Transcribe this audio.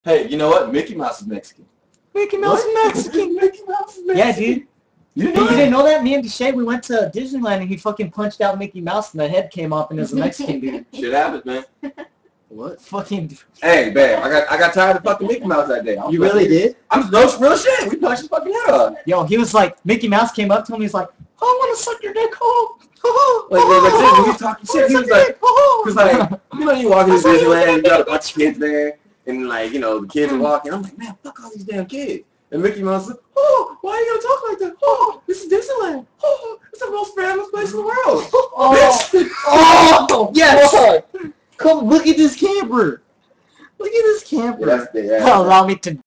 Hey, you know what? Mickey Mouse is Mexican. Mickey Mouse is Mexican. Mickey Mouse is Mexican. Yeah, dude. You didn't know that? Me and Deshae, we went to Disneyland and he fucking punched out Mickey Mouse and the head came off and it was a Mexican dude. Shit happens, man. What? Fucking. Hey, babe, I got tired of fucking Mickey Mouse that day. You really did? I'm no real shit. We punched his fucking head off. Yo, he was like, Mickey Mouse came up to him. He's like, I want to suck your dick hole. Like when he's talking shit, he was like, cause like, you know, you walk into Disneyland, you got a bunch of kids there, and like, you know, the kids are walking. I'm like, man, fuck all these damn kids. And Mickey Mouse like, oh, why are you gonna talk like that? Oh, this is Disneyland. Oh, it's the most fabulous place in the world. Oh, yes. Come look at this camper. Look at this camper. Yeah, Allow me to